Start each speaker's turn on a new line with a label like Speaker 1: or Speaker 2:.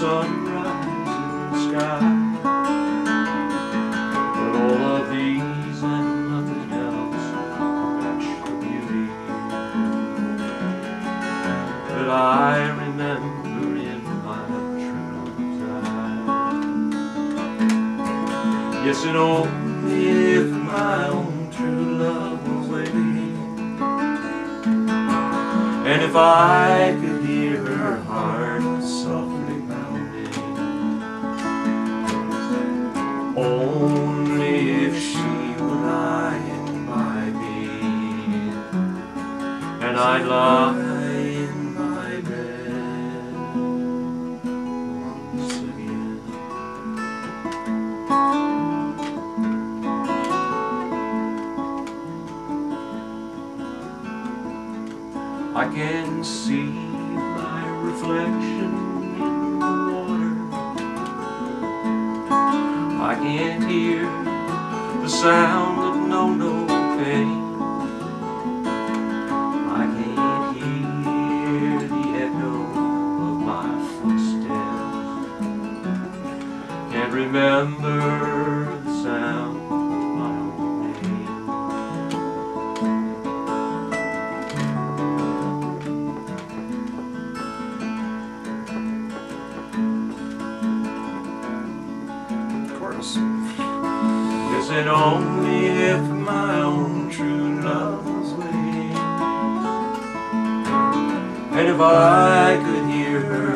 Speaker 1: sunrise in the sky. But all of these and nothing else match the beauty that I remember in my true love's eyes. Yes, and only if my own true love was waiting, and if I could hear her heart softly pounding, only if she were lying by me, and I'd lie in my bed once again. I can see my reflection in the water. I can't hear the sound of no pain. I can't hear the echo of my footsteps. Can't remember the sound of my own name. Yes, and only if my own true love was waiting, and if I could hear her